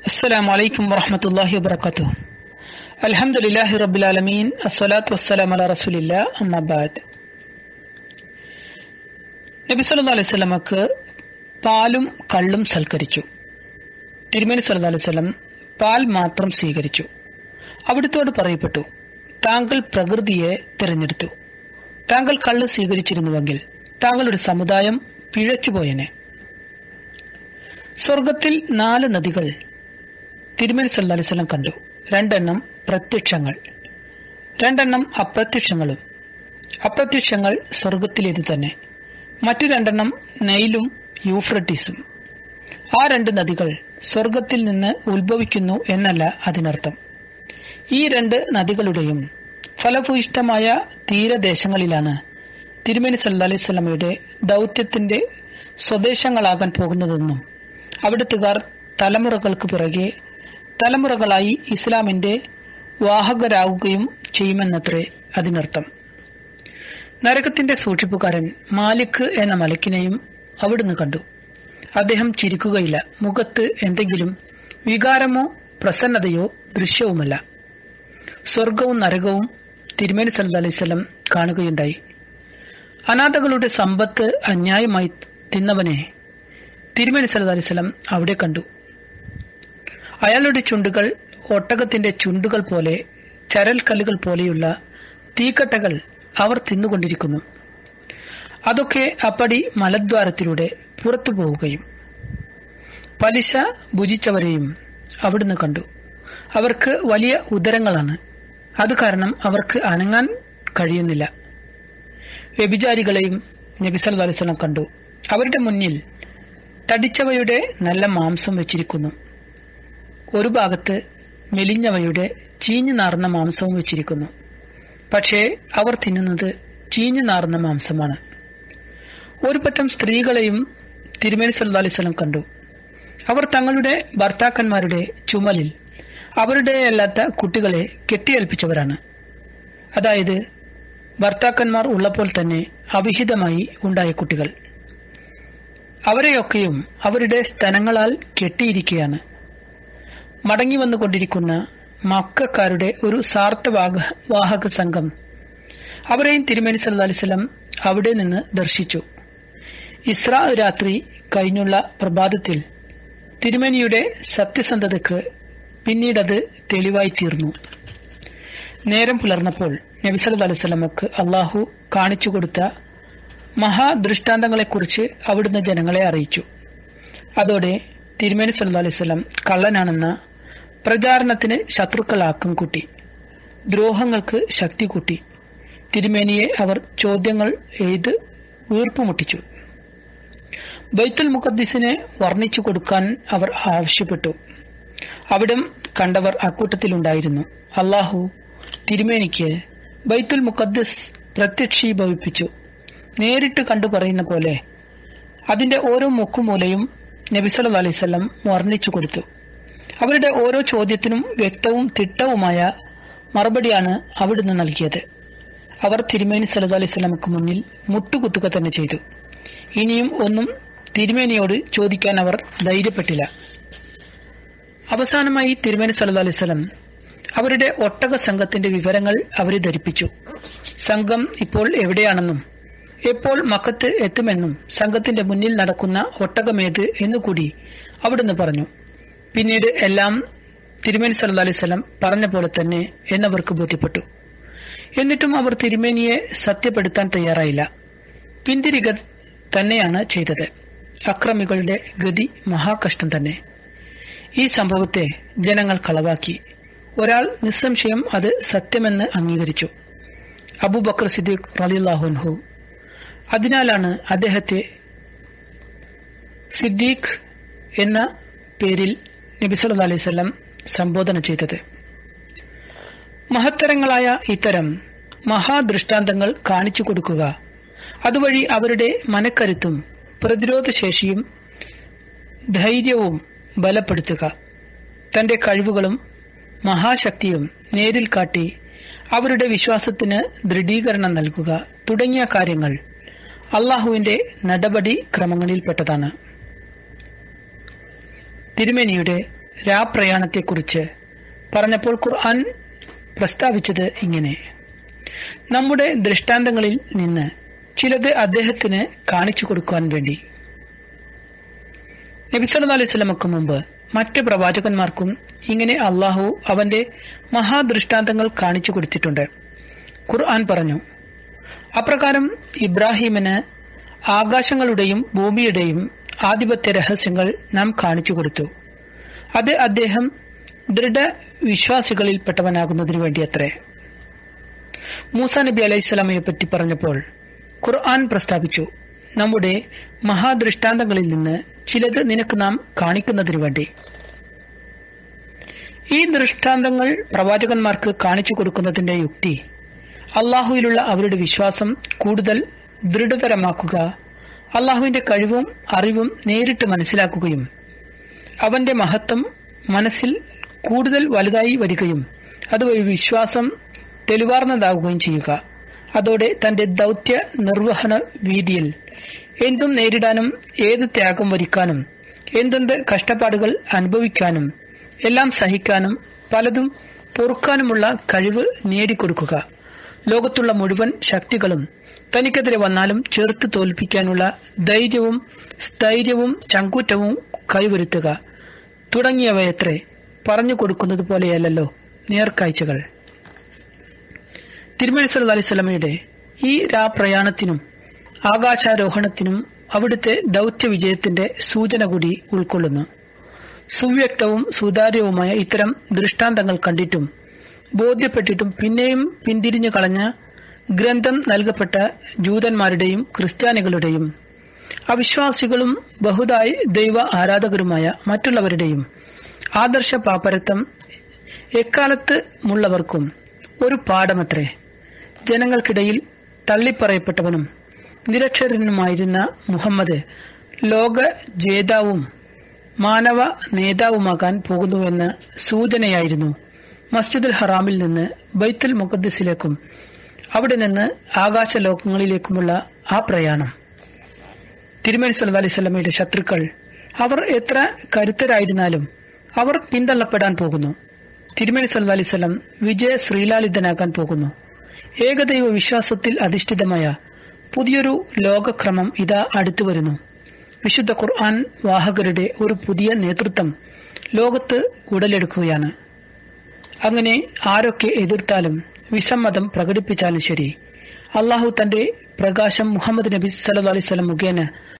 السلام عليكم ورحمة الله وبركاته. الحمد لله رب العالمين. الصلاة والسلام على رسول الله. أما بعد. നബി സല്ലല്ലാഹു അലൈഹി വസല്ലമക്ക് പാലും കള്ളും സൽക്കരിച്ചു. തിരുമേനി സല്ലല്ലാഹു അലൈഹി വസല്ലം പാൽ മാത്രം സ്വീകരിച്ചു. അവിടുത്തോട് പറയപ്പെട്ടു, താങ്കൾ പ്രകൃതിയെ തിരഞ്ഞെടുത്തു. താങ്കൾ കള്ള് സ്വീകരിച്ചിരുന്നുവെങ്കിൽ താങ്കളുടെ സമുദായം പിഴച്ചുപോയനെ. സ്വർഗത്തിൽ 4 നദികൾ തിരുമേനി സല്ലല്ലാഹു അലൈഹി വസല്ലം കണ്ടു. 2 എണ്ണം പ്രത്യക്ഷങ്ങൾ, 2 എണ്ണം അപ്രത്യക്ഷങ്ങളും. അപ്രത്യക്ഷങ്ങൾ സ്വർഗത്തിലേത് തന്നെ. മറ്റു 2 എണ്ണം നൈലും യൂഫ്രട്ടീസും. ആ 2 നദികൾ സ്വർഗത്തിൽ നിന്ന് ഉത്ഭവിക്കുന്നു എന്നല്ല അതിനർത്ഥം. ഈ 2 നദികളുടെയും ഫലഭൂയിഷ്ടമായ തീരദേശങ്ങളിലാണ് തിരുമേനി സല്ലല്ലാഹു അലൈഹി വസല്ലമയുടെ ദൗത്യത്തിന്റെ സ്വദേശങ്ങളാകാൻ പോകുന്നതെന്നും അവിടുത്തുകാർ തലമുറകൾക്ക് പിറകെ തലമുറകളായി ഇസ്ലാമിന്റെ വാഹകരാകുകയും ചെയ്യുമെന്നത്രേ അതിനർത്ഥം. നരകത്തിന്റെ സൂക്ഷിപ്പുകാരൻ മാലിക് എന്ന മലക്കിനെയും അവിടുന്ന് കണ്ടു. അദ്ദേഹം ചിരിക്കുകയില്ല. മുഖത്ത് എന്തെങ്കിലും വികാരമോ പ്രസന്നതയോ ദൃശ്യവുമല്ല. സ്വർഗവും നരകവും തിരുമേനി സല്ലല്ലാഹു അലൈഹി വസല്ലം കാണുകയുണ്ടായി. അനാഥകളുടെ സമ്പത്ത് അന്യായമായി തിന്നവനെ തിരുമേനി സല്ലല്ലാഹു അലൈഹി വസല്ലം അവിടെ കണ്ടു. അയാളുടെ ചുണ്ടുകൾ ഒട്ടകത്തിന്റെ ചുണ്ടുകൾ പോലെ, ചരൽക്കല്ലുകൾ പോലെയുള്ള തീക്കട്ടകൾ അവർ തിന്നുകൊണ്ടിരിക്കുന്നു. അതൊക്കെ അപ്പടി മലദ്വാരത്തിലൂടെ പുറത്തു പോവുകയും. പലിശ ഭുജിച്ചവരെയും അവിടുന്ന് കണ്ടു. അവർക്ക് വലിയ ഉദരങ്ങളാണ്. അത് കാരണം അവർക്ക് അനങ്ങാൻ കഴിയുന്നില്ല. വ്യഭിചാരികളെയും നബി സല്ലല്ലാഹു അലൈഹി വസല്ലം കണ്ടു. അവരുടെ മുന്നിൽ തടിച്ചവയുടെ നല്ല മാംസം വെച്ചിരിക്കുന്നു. ഒരു ഭാഗത്ത് മെലിഞ്ഞവയുടെ ചീഞ്ഞു നാർന്ന മാംസവും വെച്ചിരിക്കുന്നു. പക്ഷേ അവർ തിന്നുന്നത് ചീഞ്ഞു നാർന്ന മാംസമാണ്. ഒരു പറ്റം സ്ത്രീകളെയും തിരുമേനി സല്ലല്ലാഹു അലൈഹി വസല്ലം കണ്ടു. അവർ തങ്ങളുടെ ഭർത്താക്കന്മാരുടെ ചുമലിൽ അവരുടെയല്ലാത്ത കുട്ടികളെ കെട്ടിയേൽപ്പിച്ചവരാണ്. അതായത് ഭർത്താക്കന്മാർ ഉള്ളപ്പോൾ തന്നെ അവിഹിതമായി ഉണ്ടായ കുട്ടികൾ. അവരെയൊക്കെയും അവരുടെ സ്തനങ്ങളാൽ കെട്ടിയിരിക്കുകയാണ്. മടങ്ങി വന്നുകൊണ്ടിരിക്കുന്ന മക്കക്കാരുടെ ഒരു സാർത്ഥവാഹക സംഘം അവരെയും തിരുമേനി സല്ലല്ലാഹു അലൈഹി വസല്ലം അവിടെ നിന്ന് ദർശിച്ചു. ഇസ്രാ രാത്രി കഴിഞ്ഞുള്ള പ്രഭാതത്തിൽ തിരുമേനിയുടെ സത്യസന്ധതയ്ക്ക് പിന്നീടത് തെളിവായി തീർന്നു. നേരം പുലർന്നപ്പോൾ നബി സല്ലല്ലാഹു അലൈഹി വസല്ലമക്ക് അള്ളാഹു കാണിച്ചു കൊടുത്ത മഹാദൃഷ്ടാന്തങ്ങളെക്കുറിച്ച് അവിടുന്ന് ജനങ്ങളെ അറിയിച്ചു. അതോടെ തിരുമേനി സല്ലല്ലാഹു അലൈഹി വസല്ലം കള്ളനാണെന്ന പ്രചാരണത്തിന് ശത്രുക്കൾ ആക്കം കൂട്ടി. ദ്രോഹങ്ങൾക്ക് ശക്തി കൂട്ടി. തിരുമേനിയെ അവർ ചോദ്യങ്ങൾ എഴുത് വീർപ്പുമുട്ടിച്ചു. ബൈത്തുൽ മുഖദ്ദിസിനെ വർണ്ണിച്ചു കൊടുക്കാൻ അവർ ആവശ്യപ്പെട്ടു. അവിടം കണ്ടവർ അക്കൂട്ടത്തിലുണ്ടായിരുന്നു. അള്ളാഹു തിരുമേനിക്ക് ബൈത്തുൽ മുഖദ്ദിസ് പ്രത്യക്ഷീഭവിപ്പിച്ചു. നേരിട്ട് കണ്ടു പറയുന്ന പോലെ അതിന്റെ ഓരോ മുക്കുമൂലയും നബി സല്ലല്ലാഹു അലൈഹി വസല്ലം വർണ്ണിച്ചു കൊടുത്തു. അവരുടെ ഓരോ ചോദ്യത്തിനും വ്യക്തവും തിട്ടവുമായ മറുപടിയാണ് അവിടുന്ന് നൽകിയത്. അവർ തിരുമേനി സല്ലല്ലാഹു അലൈഹി വസല്ലമക്ക് മുന്നിൽ മുട്ടുകുത്തുക തന്നെ ചെയ്തു. ഇനിയും ഒന്നും തിരുമേനിയോട് ചോദിക്കാൻ അവർ ധൈര്യപ്പെട്ടില്ല. അവസാനമായി തിരുമേനി സല്ലല്ലാഹു അലൈഹി വസല്ലം അവരുടെ ഒട്ടക സംഘത്തിന്റെ വിവരങ്ങൾ അവരെ ധരിപ്പിച്ചു. സംഘം ഇപ്പോൾ എവിടെയാണെന്നും എപ്പോൾ മക്കത്ത് എത്തുമെന്നും സംഘത്തിന്റെ മുന്നിൽ നടക്കുന്ന ഒട്ടകമേത് എന്നുകൂടി അവിടുന്ന് പറഞ്ഞു. പിന്നീട് എല്ലാം തിരുമേനി സല്ലല്ലാഹു അലൈഹി വസല്ലം പറഞ്ഞ പോലെ തന്നെ എന്നവർക്ക് ബോധ്യപ്പെട്ടു. എന്നിട്ടും അവർ തിരുമേനിയെ സത്യപ്പെടുത്താൻ തയ്യാറായില്ല. പിന്തിരിക തന്നെയാണ് ചെയ്തത്. അക്രമികളുടെ ഗതി മഹാകഷ്ടം തന്നെ. ഈ സംഭവത്തെ ജനങ്ങൾ കളവാക്കി. ഒരാൾ നിസ്സംശയം അത് സത്യമെന്ന് അംഗീകരിച്ചു, അബൂബക്കർ സിദ്ദീഖ് റളിയല്ലാഹു അൻഹു. അതിനാലാണ് അദ്ദേഹത്തെ സിദ്ദീഖ് എന്ന പേരിൽ നബി സല്ലല്ലാഹു അലൈഹി വസല്ലം സംബോധന ചെയ്തത്. മഹത്തരങ്ങളായ ഇത്തരം മഹാദൃഷ്ടാന്തങ്ങൾ കാണിച്ചു കൊടുക്കുക, അതുവഴി അവരുടെ മനക്കരുത്തും പ്രതിരോധശേഷിയും ധൈര്യവും ബലപ്പെടുത്തുക, തന്റെ കഴിവുകളും മഹാശക്തിയും നേരിൽ കാട്ടി അവരുടെ വിശ്വാസത്തിന് ദൃഢീകരണം നൽകുക തുടങ്ങിയ കാര്യങ്ങൾ അള്ളാഹുവിന്റെ നടപടി ക്രമങ്ങളിൽപ്പെട്ടതാണ്. തിരുമേനിയുടെ രാപ്രയാണത്തെക്കുറിച്ച് പറഞ്ഞപ്പോൾ ഖുർആൻ പ്രസ്താവിച്ചത് ഇങ്ങനെ: നമ്മുടെ ദൃഷ്ടാന്തങ്ങളിൽ നിന്ന് ചിലത് അദ്ദേഹത്തിന് കാണിച്ചു കൊടുക്കുവാൻ വേണ്ടി. നബി സല്ലല്ലാഹു അലൈഹി വസല്ലമക്ക് മുമ്പ് മറ്റ് പ്രവാചകന്മാർക്കും ഇങ്ങനെ അള്ളാഹു അവന്റെ മഹാദൃഷ്ടാന്തങ്ങൾ കാണിച്ചു കൊടുത്തിട്ടുണ്ട്. ഖുർആൻ പറഞ്ഞു: അപ്രകാരം ഇബ്രാഹിമിന് ആകാശങ്ങളുടെയും ഭൂമിയുടെയും ആധിപത്യ രഹസ്യങ്ങൾ നാം കാണിച്ചു കൊടുത്തു. അത് അദ്ദേഹം ദൃഢവിശ്വാസികളിൽപ്പെട്ടവനാകുന്നതിനു വേണ്ടിയത്രേ. മൂസാ നബി അലൈഹിസ്സലാമയെ പറ്റി പറഞ്ഞപ്പോൾ ഖുർആൻ പ്രസ്താവിച്ചു: നമ്മുടെ മഹാദൃഷ്ടാന്തങ്ങളിൽ നിന്ന് ചിലത് നിനക്ക് നാം കാണിക്കുന്നതിനു വേണ്ടി. ഈ ദൃഷ്ടാന്തങ്ങൾ പ്രവാചകന്മാർക്ക് കാണിച്ചു കൊടുക്കുന്നതിന്റെ യുക്തി അള്ളാഹുവിലുള്ള അവരുടെ വിശ്വാസം കൂടുതൽ ദൃഢതരമാക്കുക, അള്ളാഹുവിന്റെ കഴിവും അറിവും നേരിട്ട് മനസ്സിലാക്കുകയും അവന്റെ മഹത്വം മനസ്സിൽ കൂടുതൽ വലുതായി വരികയും അതുവഴി വിശ്വാസം തെളിവാർന്നതാവുകയും ചെയ്യുക. അതോടെ തന്റെ ദൌത്യ നിർവഹണ വീതിയിൽ എന്തും നേരിടാനും ഏത് ത്യാഗം വരിക്കാനും എന്തെന്ത് കഷ്ടപ്പാടുകൾ അനുഭവിക്കാനും എല്ലാം സഹിക്കാനും പലതും പൊറുക്കാനുമുള്ള കഴിവ് നേടിക്കൊടുക്കുക. ലോകത്തുള്ള മുഴുവൻ ശക്തികളും തനിക്കെതിരെ വന്നാലും ചെറുത്ത് തോൽപ്പിക്കാനുള്ള ധൈര്യവും സ്ഥൈര്യവും ചങ്കൂറ്റവും കൈവരുത്തുക തുടങ്ങിയവയത്രേ പറഞ്ഞു കൊടുക്കുന്നത് പോലെയല്ലോ നേർക്കാഴ്ചകൾ. തിരുമേനി സല്ലല്ലാഹു അലൈഹി വസല്ലമയുടെ ഈ രാപ്രയാണത്തിനും ആകാശാരോഹണത്തിനും അവിടുത്തെ ദൌത്യ വിജയത്തിന്റെ സൂചന കൂടി ഉൾക്കൊള്ളുന്നു. സുവ്യക്തവും സുതാര്യവുമായ ഇത്തരം ദൃഷ്ടാന്തങ്ങൾ കണ്ടിട്ടും ബോധ്യപ്പെട്ടിട്ടും പിന്നെയും പിന്തിരിഞ്ഞു കളഞ്ഞ ഗ്രന്ഥം നൽകപ്പെട്ട ജൂതന്മാരുടെയും ക്രിസ്ത്യാനികളുടെയും അവിശ്വാസികളും ബഹുദായി ദൈവ ആരാധകരുമായ മറ്റുള്ളവരുടെയും ആദർശ പാപ്പരത്വം എക്കാലത്തുമുള്ളവർക്കും ഒരു പാഠമത്രേ. ജനങ്ങൾക്കിടയിൽ തള്ളിപ്പറയപ്പെട്ടവനും നിരക്ഷരനുമായിരുന്ന മുഹമ്മദ് ലോക ജേതാവും മാനവ നേതാവുമാകാൻ പോകുന്നുവെന്ന സൂചനയായിരുന്നു മസ്ജിദുൽ ഹറാമിൽ നിന്ന് ബൈത്തുൽ മുഖദ്ദസിലേക്കും അവിടെ നിന്ന് ആകാശലോകങ്ങളിലേക്കുമുള്ള ആ പ്രയാണം. തിരുമേനി സല്ലല്ലാഹു അലൈഹി വസല്ലമയുടെ ശത്രുക്കൾ അവർ എത്ര കരുത്തരായിരുന്നാലും അവർ പിന്തള്ളപ്പെടാൻ പോകുന്നു. തിരുമേനി സല്ലല്ലാഹു അലൈഹി വസല്ലം വിജയ ശ്രീലാളിതനാകാൻ പോകുന്നു. ഏകദൈവ വിശ്വാസത്തിൽ അധിഷ്ഠിതമായ പുതിയൊരു ലോകക്രമം ഇതാ അടുത്തുവരുന്നു. വിശുദ്ധ ഖുർആൻ വാഹകരുടെ ഒരു പുതിയ നേതൃത്വം ലോകത്ത് ഉടലെടുക്കുകയാണ്. അങ്ങനെ ആരൊക്കെ എതിർത്താലും വിസമ്മതം പ്രകടിപ്പിച്ചാലും ശരി, അള്ളാഹു തന്റെ പ്രകാശം മുഹമ്മദ് നബി സല്ലല്ലാഹു അലൈഹി വസല്ലം മുഖേന